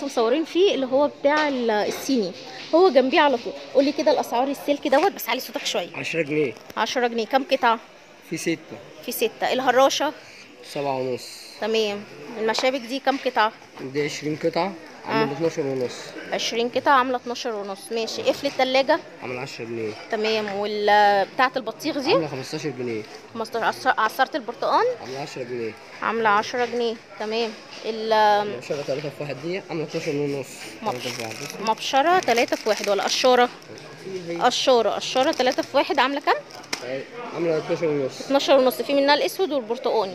لسه مصورين فيه اللي هو بتاع الصيني، هو جنبيه على طول. قولي كده الاسعار السلك دوت، بس علي صوتك شويه. 10 جنيه. 10 جنيه. كام قطعه؟ في 6. في 6. الهراشه 7 ونص. تمام. المشابك دي كام قطعه؟ دي 20 قطعة عاملة 12 ونص. 20 قطعه عامله 12 ونص. ماشي. قفل التلاجة عاملة 10 جنيه. تمام. بتاعه البطيخ دي عاملة 15 جنيه. 15. عصاره البرتقال عاملة 10 جنيه. عامله 10 جنيه. تمام. المبشرة 3 في 1 دي عاملة 12 ونص. مبشره 3 في 1 ولا قشاره؟ قشاره 3 في 1 عامله كام؟ عاملة 12 ونص. 12 ونص. في منها الاسود والبرتقاني.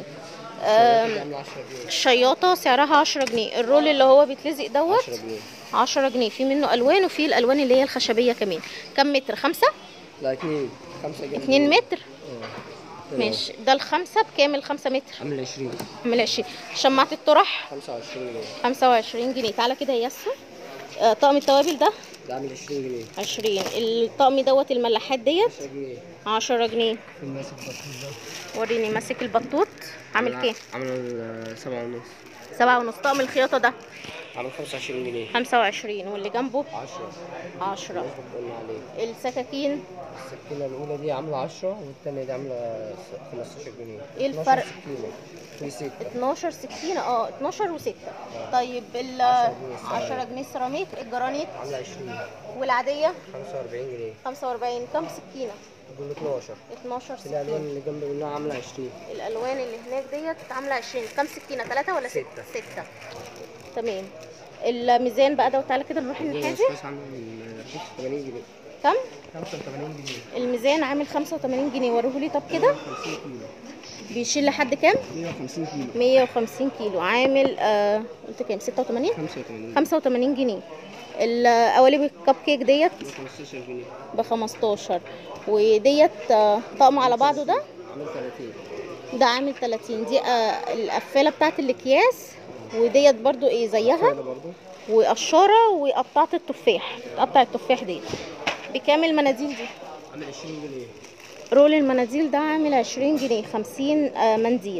الشياطه سعرها 10 جنيه. الرول اللي هو بيتلزق دوت 10 جنيه. 10 جنيه. في منه الوان وفي الالوان اللي هي الخشبيه كمان. كم متر؟ 5؟ لا 2. 5 جنيه. 2 متر. ماشي. ده الخمسة بكام؟ الخمسة متر عامل 20. عامل 20. شماعة الطرح 25 جنيه. 25 جنيه. تعالى كده يا ياسر. طقم التوابل ده عامل 20 جنيه. 20. الطقم دوت الملاحات ديت 10 جنيه. 10 جنيه. ماسك بطيخ ده. وريني ماسك البطوط عامل كام؟ عامل 7 ونص. 7 ونص. طقم الخياطة ده عامل 25 جنيه. 25. واللي جنبه 10. 10. قلنا عليه. السكاكين السكينة الأولى دي عاملة 10 والتانية دي عاملة 15 جنيه. ايه الفرق؟ 12 سكينة في 6. 12 سكينة 12 و6. طيب 10 جنيه سيراميك. الجرانيت عاملة 20. والعادية 45 جنيه. 45. كم سكينة؟ دول 12. 12 الألوان سكينة. اللي جنب منها عاملة 20. الألوان اللي هناك ديت عاملة 20. كم سكينة؟ 3 ولا 6؟ 6. تمام. الميزان بقى ده. وتعالى كده نروح النحاسي. عامل 85 جنيه. كم؟ 85 جنيه. الميزان عامل 85 جنيه. وريهولي طب كده. 50 كيلو. بيشيل لحد كام؟ 150 كيلو. 150 كيلو. عامل قلت كام؟ 86؟ 85. 85 جنيه. القوالب الكب كيك ديت 15 جنيه. ب 15. وديت طقم على بعضه ده عامل 30. ده عامل 30. دي القفاله بتاعت الاكياس. وديت برضو ايه زيها. برضو. وقشاره وقطعه التفاح. قطع التفاح دي بكام؟ المناديل دي عامل 20 جنيه. رول المناديل ده عامل 20 جنيه. 50 منديل.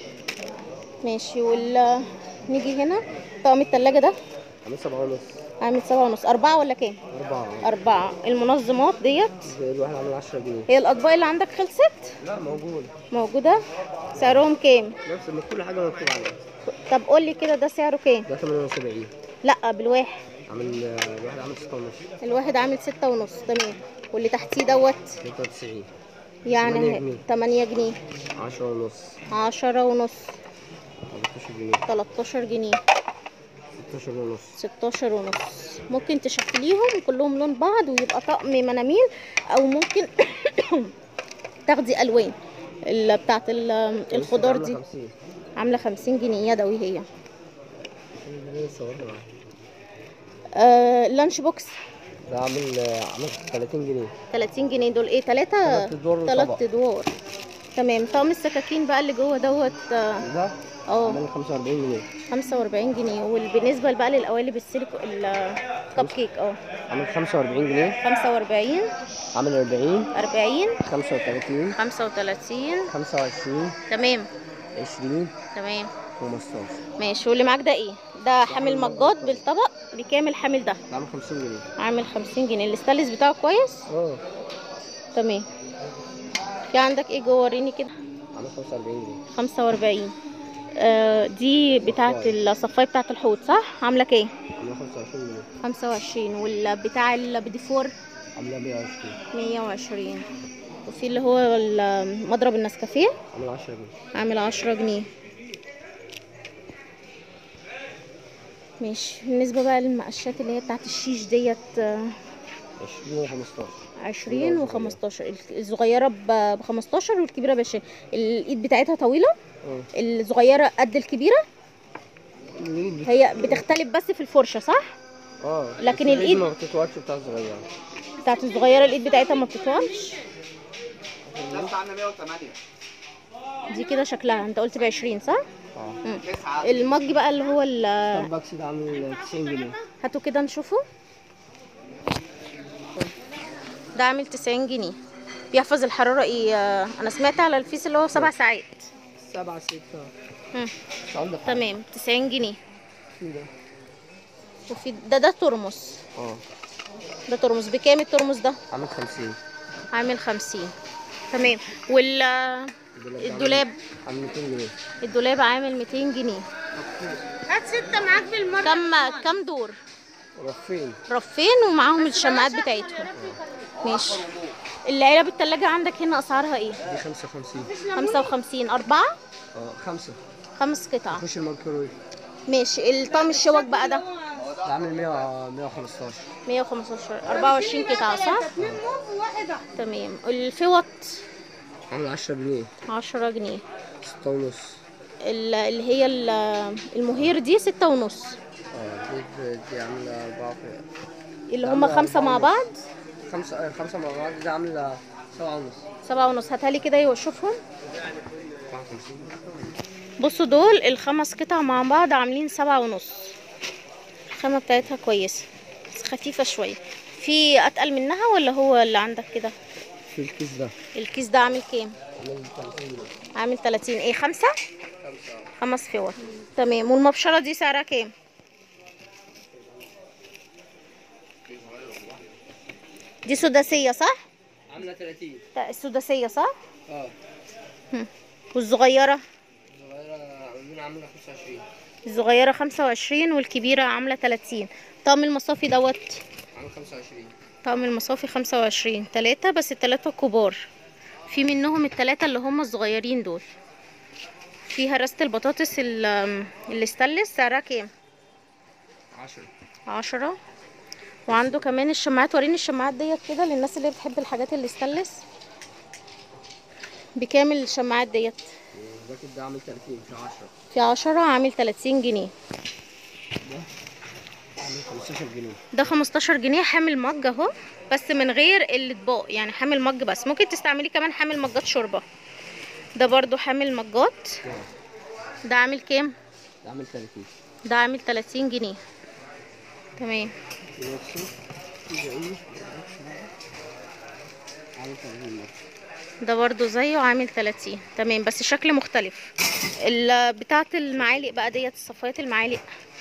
ماشي. نيجي هنا. طقم التلاجة ده عامل 7 ونص. عامل 7 ونص. 4 ولا كام؟ 4. 4. المنظمات ديت الواحد عامل 10 جنيه. هي الأطباق اللي عندك خلصت؟ لا موجود. موجودة. سعرهم كام؟ نفس كل حاجة مكتوب عليها. طب قولي كده ده سعره كام؟ ده 78. لا بالواحد. الواحد عامل 6 ونص. الواحد عامل 6 ونص. تمام. واللي تحتيه دوت 93. يعني 8 جنيه. 10 ونص. 10 ونص. 13 جنيه. 13 جنيه. 16 ونص. 16 ونص. ممكن تشكليهم كلهم لون بعض ويبقى طقم مناميل، او ممكن تاخدي الوان بتاعت الخضار دي. عامله 50 جنيه يدوي هي. اللانش بوكس ده عامل 30 جنيه. 30 جنيه. دول ايه؟ 3 ادوار. تمام. طقم السكاكين بقى اللي جوه دوت ده عامل 45 جنيه. 45 جنيه. وبالنسبه بقى للقوالب السيليكو الكب كيك عامل 45 جنيه. 45. عامل 40. 40. 35. 35. 25. تمام. 20. تمام. 15. ماشي. واللي معاك ده ايه؟ ده حامل مجات بالطبق. بكام الحامل ده؟ عامل 50 جنيه. عامل 50 جنيه. الاستانلس بتاعه كويس؟ تمام. في عندك ايه جوه؟ وريني كده. عامل 45 جنيه. 45. دي بتاعه الصفايه بتاعه الحوض صح؟ عامله كام؟ عامله 25 جنيه. 25. والبتاع البديفور عامله 120. 120. وفي اللي هو مضرب النسكافيه عامل 10 جنيه. عامل 10 جنيه. ماشي. بالنسبه بقى للمقشات اللي هي بتاعه الشيش ديت 20 و15. 20 و15. الصغيره ب 15 والكبيره ب 20. الايد بتاعتها طويله. الصغيره قد الكبيره. هي بتختلف بس في الفرشه صح؟ لكن الايد ما بتطولش بتاع الصغيره. بتاعت الصغيره الايد بتاعتها ما بتطولش. ده بتاعنا 108. دي كده شكلها انت قلت ب 20 صح؟ المج بقى اللي هو ستاربكس ده عامل 90 جنيه. هاتوا كده نشوفه. ده عامل 90 جنيه. بيحفظ الحراره ايه؟ انا سمعت على الفيس اللي هو 7 ساعات. 7 6. تمام. 90 جنيه. وفي ده ترمس. ده ترمس بكام الترمس ده؟ عامل 50. عامل 50. تمام. الدولاب عامل 200 جنيه. الدولاب عامل 200 جنيه. هات 6 معاك بالمرة. كم دور؟ رفين ومعاهم الشماعات بتاعتهم. ماشي. العلب التلاجة عندك هنا اسعارها ايه؟ دي 55. 55. 4؟ 5. 5 قطع. خش الميكرويف. ماشي. الطقم الشوك بقى ده عامل 115. 115. 24 قطعة صح؟ تمام. الفوط عامل 10 جنيه. 10 جنيه. 6 ونص. اللي هي المهير دي 6 ونص. دي عاملة 4. اللي هم 5 مع بعض. 5 مع بعض دي عاملة 7 ونص. 7 ونص. هاتها لي كده يوشوفهم. بصوا دول ال5 قطع مع بعض عاملين 7 ونص. الخامة بتاعتها كويسة بس خفيفة شوية. في اتقل منها ولا هو اللي عندك كده؟ في الكيس ده. الكيس ده عامل كام؟ عامل 30. ايه 5؟ 5 فوط. تمام. والمبشرة دي سعرها كام؟ دي سداسية صح؟ عاملة 30. السداسية صح؟ اه. والصغيرة؟ الصغيرة عاملة 25. الصغيرة 25 والكبيرة عاملة 30. طقم المصافي دوت عامل 25. طقم المصافي 25. 3 بس ال3 كبار. في منهم ال3 اللي هم الصغيرين دول. في هرسة البطاطس اللي استانلس سعرها كام؟ 10. وعنده كمان الشماعات. وريني الشماعات ديت كده للناس اللي بتحب الحاجات اللي استانلس. بكام الشماعات ديت؟ الباكت ده عامل 30 في 10. في 10 عامل 30 جنيه. ده عامل 15 جنيه. ده 15 جنيه. حامل مج اهو بس من غير الاطباق يعني حامل مج بس. ممكن تستعمليه كمان حامل مجات شوربه. ده برضو حامل مجات. ده عامل كام؟ ده عامل 30. ده عامل 30 جنيه. تمام. ده برضو زيه عامل 30. تمام بس شكل مختلف. بتاعه المعالق بقى ديت صفايات المعالق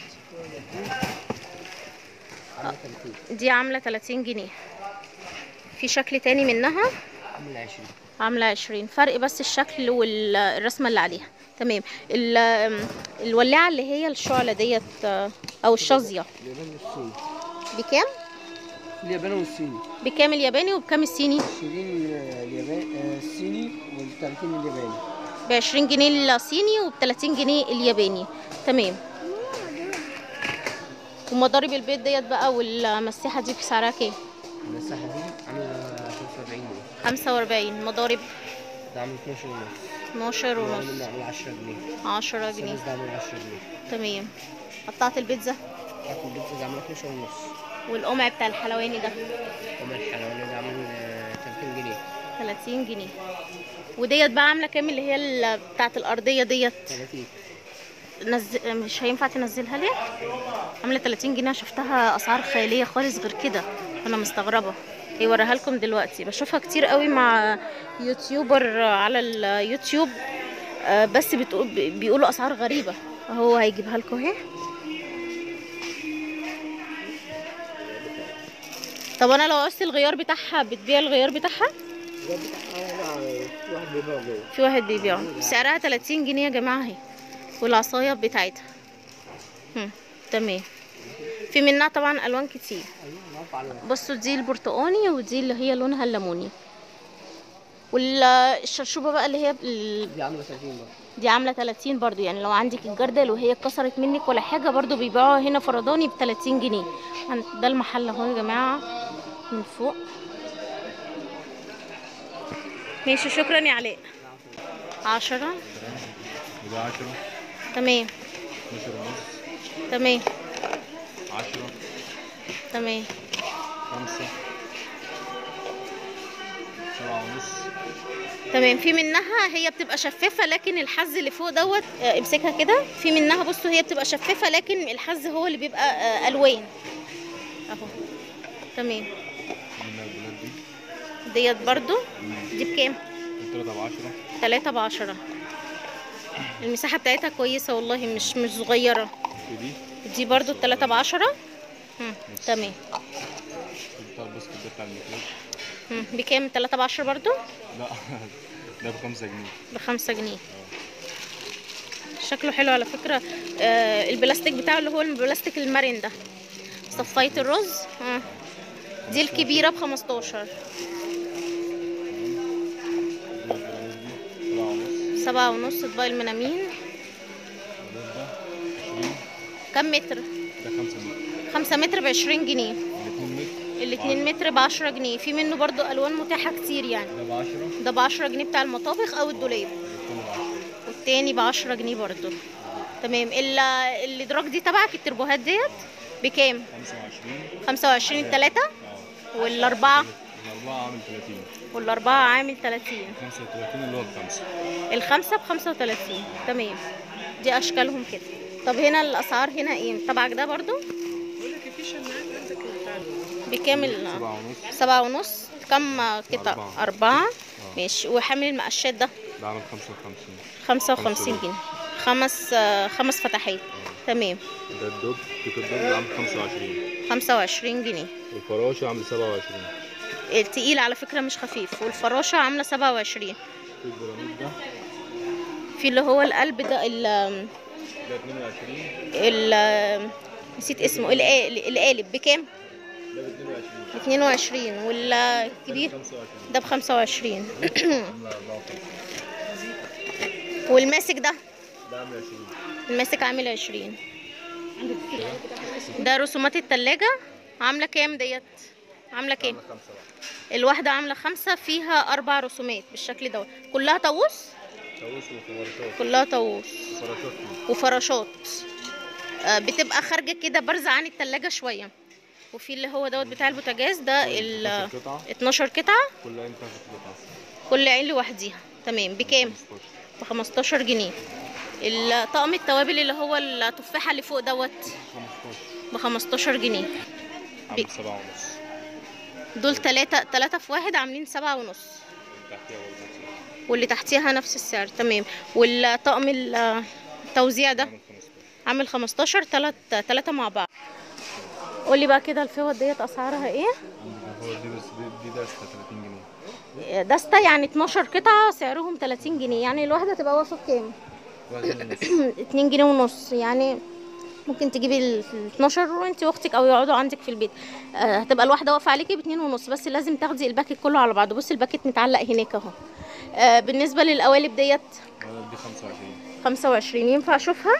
دي عامله 30 جنيه. في شكل تاني منها عامله 20. فرق بس الشكل والرسمه اللي عليها. تمام. الولاعه اللي هي الشعله ديت او الشظيه بكام؟ الياباني والصيني. بكام الياباني وبكام الصيني؟ 20 الياباني الصيني وال30 الياباني. ب20 جنيه الصيني وب30 جنيه الياباني. تمام. ومضارب البيت ديت بقى والمساحه دي بسعرها كام؟ المساحه دي عامله 45 جنيه. 45. مضارب ده عامل 12 ونص. 12 ونص. ده عامل 10 جنيه. 10 جنيه. ده عامل 10 جنيه. تمام. قطعت البيتزا؟ قطعت البيتزا ده عامل 12 ونص. والقمع بتاع الحلواني ده؟ قمع الحلواني ده عامل 30 جنيه. 30 جنيه. وديت بقى عامله كام اللي هي بتاعت الارضيه ديت؟ 30. مش هينفع تنزلها ليه؟ عامله 30 جنيه. شفتها اسعار خياليه خالص غير كده. انا مستغربه. هيوريها لكم دلوقتي. بشوفها كتير قوي مع يوتيوبر على اليوتيوب بس بيقولوا اسعار غريبه. اهو هيجيبها لكم اهي. طب انا لو عوزت الغيار بتاعها بتبيع الغيار بتاعها؟ في واحد بيبيعه. سعرها 30 جنيه يا جماعه اهي. والعصايه بتاعتها. تمام. في منها طبعا الوان كتير. بصوا دي البرتقاني ودي اللي هي لونها الليموني. والشرشوبه بقى اللي هي دي عامله 30 برضه. دي عامله 30 برضو. يعني لو عندك الجردل وهي اتكسرت منك ولا حاجه برضو بيبيعوها هنا فرداني ب30 جنيه. ده المحل اهو يا جماعه من فوق. ماشي. شكرا يا علاء. 10. وده 10. تمام. 12 ونص. تمام. 10. تمام. 5. 7 ونص. تمام. في منها هي بتبقى شفافه لكن الحز اللي فوق دوت امسكها كده. في منها بصوا هي بتبقى شفافه لكن الحز هو اللي بيبقى الوان اهو. تمام. ديت برضو دي بكام؟ 3 ب 10. 3 ب10. المساحه بتاعتها كويسه والله مش صغيره. ودي دي برضو 3 ب10. تمام. بتاع البسكوت ده بتاع المكياج. بكام؟ 3 ب10 برضو؟ لا ده ب5 جنيه. ب5 جنيه. شكله حلو على فكرة. البلاستيك بتاعه اللي هو البلاستيك المرن ده. صفاية الرز. دي الكبيرة ب15. 7.5. اطباق المنامين. كم متر؟ ده 5 متر. 5 متر ب20 جنيه. ال2 متر ب10 جنيه. في منه برضو الوان متاحة كتير يعني. ده ده ب10 جنيه بتاع المطابخ او الدولاب. والتاني ب10 جنيه برضو. تمام. الادراج دي تبعك التربوهات ديت بكام؟ 25. التلاتة والاربعة؟ الاربعه عامل 30. والاربعة عامل 30. 35 اللي هو ب5. الخمسة ب35. تمام. دي اشكالهم كده. طب هنا الاسعار هنا ايه تبعك ده برضو؟ بكام؟ 7.5. كم قطع؟ 4. ماشي. وحامل المقشات ده؟ ده عامل 55 جنيه. 5 فتحات. تمام. ده الدب كيك الدب عامل 25. 25 جنيه. الفراشه عامل 27. التقيل على فكرة مش خفيف. والفراشة عاملة 27. الجرانيت ده في اللي هو القلب ده ده 22. نسيت اسمه. القالب بكام؟ ده ب 22. 22. والكبير ده ب25. والماسك ده؟ ده عامل 20. الماسك عامل 20. ده رسومات التلاجة عاملة كام ديت؟ عاملة كام؟ الواحدة عاملة 5. فيها 4 رسومات بالشكل دوت. كلها طاووس؟ طاووس وفراشات. كلها طاووس وفراشات. بتبقى خارجة كده بارزة عن التلاجة شوية. وفي اللي هو دوت بتاع البوتاجاز ده 12 قطعة. كل عين تاخد قطعة. كل عين لوحديها. تمام. بكام؟ ب15 جنيه. الطقم التوابل اللي هو التفاحة اللي فوق دوت ب15 جنيه. عامل 7.5. دول 3 في 1 عاملين 7.5. واللي تحتيها نفس السعر. تمام. والطقم التوزيع ده عامل 15. 3 مع بعض. قولي بقى كده الفوط ديت اسعارها ايه؟ هو دي دستة 30 جنيه. دستة يعني 12 قطعة سعرهم 30 جنيه. يعني الواحدة تبقى واصل كام؟ 2 جنيه ونص. يعني ممكن تجيبي ال 12 وانت واختك او يقعدوا عندك في البيت. هتبقى الواحدة واقفة عليكي ب2 ونص. بس لازم تاخدي الباكت كله على بعضه. بصي الباكت متعلق هناك اهو. بالنسبة للقوالب ديت دي 25. 25. ينفع اشوفها؟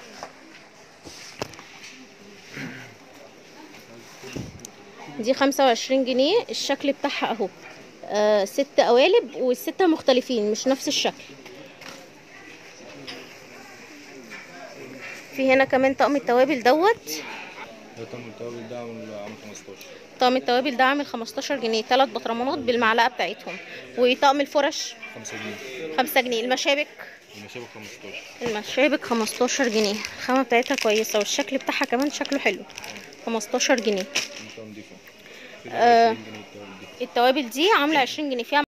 دي 25 جنيه. الشكل بتاعها اهو. 6 قوالب والستة مختلفين مش نفس الشكل. في هنا كمان طقم التوابل دوت. ده طقم التوابل ده عامل 15. طقم التوابل ده عامل 15 جنيه. 3 بطرمانات بالمعلقة بتاعتهم. وطقم الفرش 5 جنيه. 5 جنيه. المشابك 15 جنيه. الخامة بتاعتها كويسة والشكل بتاعها كمان شكله حلو. 15 جنيه. نضيفة. التوابل دي عاملة 20 جنيه. فيها